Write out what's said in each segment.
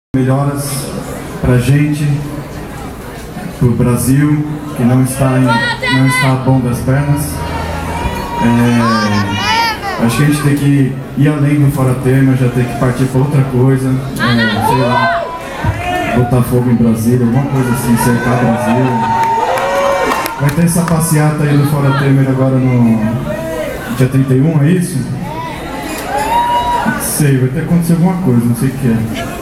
Melhoras pra gente, pro Brasil, que não está bom das pernas. Acho que a gente tem que ir além do Fora Temer, já tem que partir para outra coisa, sei lá, botar fogo em Brasília, alguma coisa assim, cercar Brasília. Vai ter essa passeata aí do Fora Temer agora no dia 31, é isso? Não sei, vai ter que acontecer alguma coisa, não sei o que é.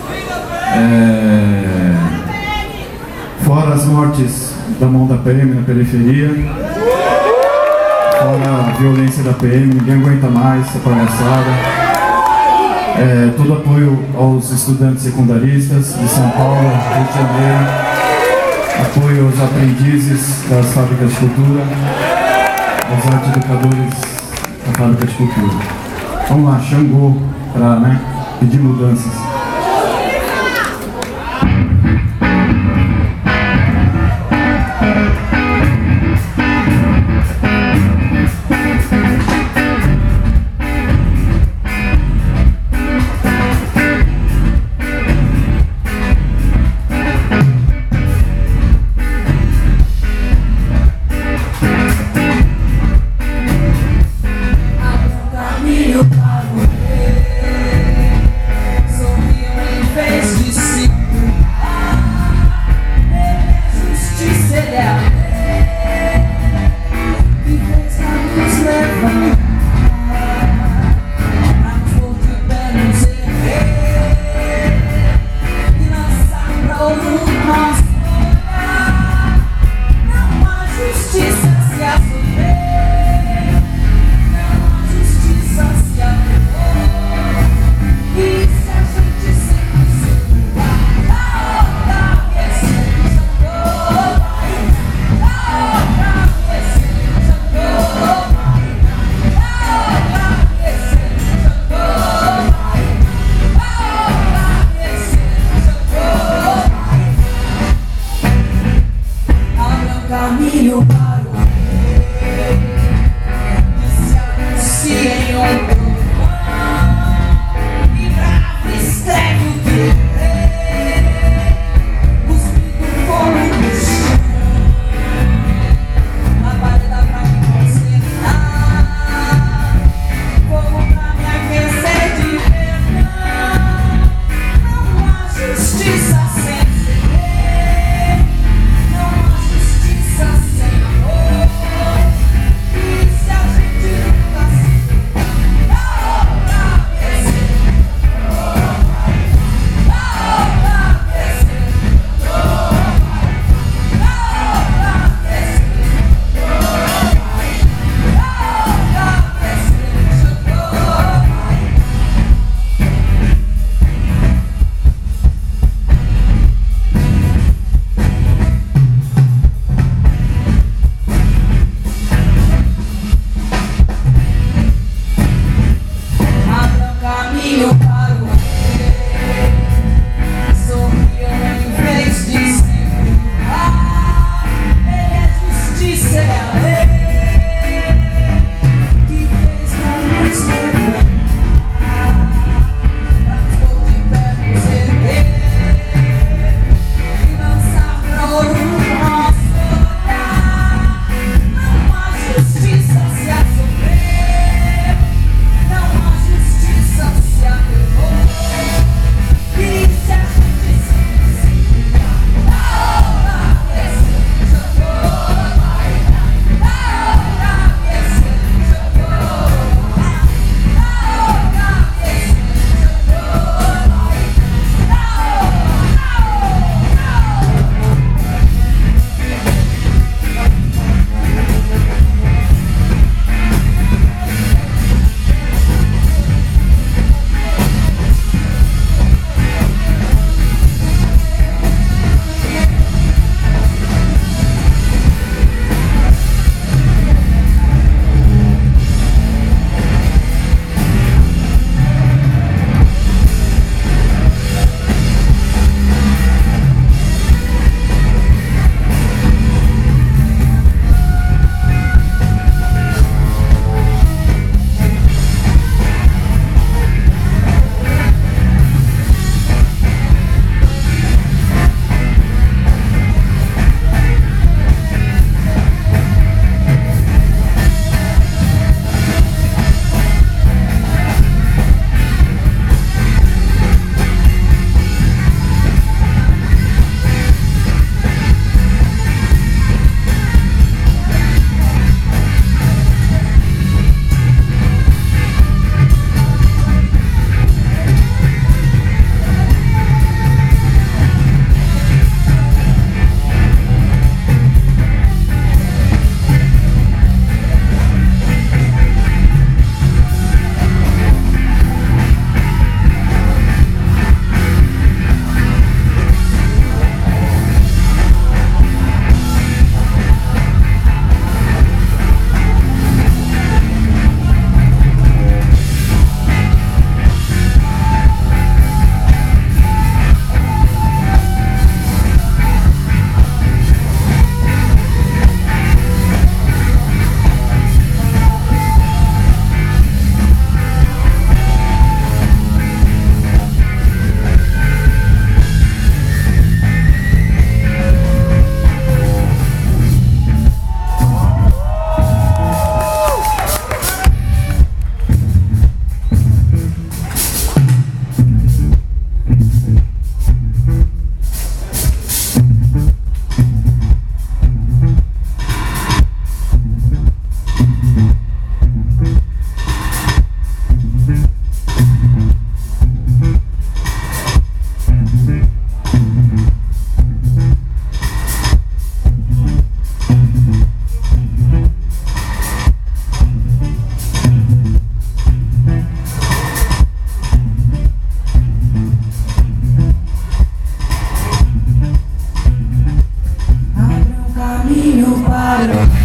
Fora as mortes da mão da PM na periferia, fora a violência da PM, ninguém aguenta mais essa palhaçada. Todo apoio aos estudantes secundaristas de São Paulo, Rio de Janeiro, apoio aos aprendizes das fábricas de cultura, aos arte educadores da fábrica de cultura. Vamos lá, Xangô, para pedir mudanças. Para morrer, sorrir. body.